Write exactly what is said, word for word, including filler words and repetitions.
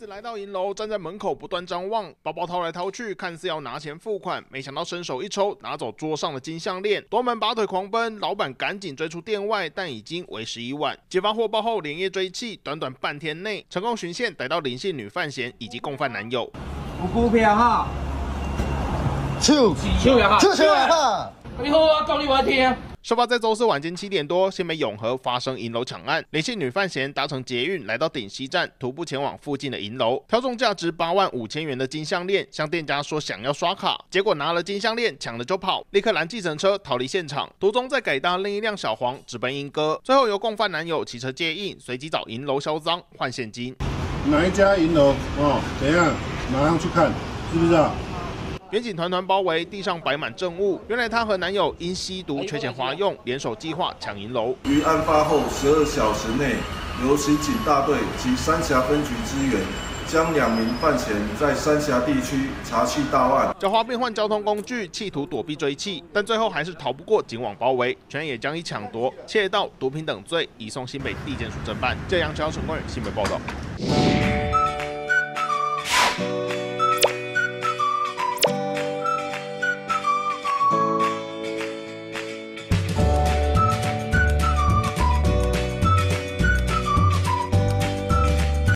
来到银楼，站在门口不断张望，包包掏来掏去，看似要拿钱付款，没想到伸手一抽，拿走桌上的金项链，夺门拔腿狂奔，老板赶紧追出店外，但已经为时已晚。揭发获报后，连夜追缉，短短半天内成功循线逮到林姓女犯嫌以及共犯男友。 有股票哈， 手手呀哈， 手呀哈， 你好啊，讲你我听。 事发在周四晚间七点多，新北永和发生银楼抢案。林姓女犯嫌搭乘捷运来到顶溪站，徒步前往附近的银楼，挑中价值八万五千元的金项链，向店家说想要刷卡，结果拿了金项链抢了就跑，立刻拦计程车逃离现场。途中再改搭另一辆小黄直奔莺歌，最后由共犯男友骑车接应，随即找银楼销赃换现金。 哪一家银楼？哦，怎样？马上去看，是不是啊？ 远警团团包围，地上摆满证物。原来她和男友因吸毒缺钱花用，联手计划抢银楼。 于案发后十二小时内，由刑警大队及三峡分局支援，将两名犯嫌在三峡地区查缉到案。 狡猾变换交通工具，企图躲避追缉，但最后还是逃不过警网包围，全也将以抢夺、窃盗、毒品等罪移送新北地检署侦办。这样，陈冠宇新北报道。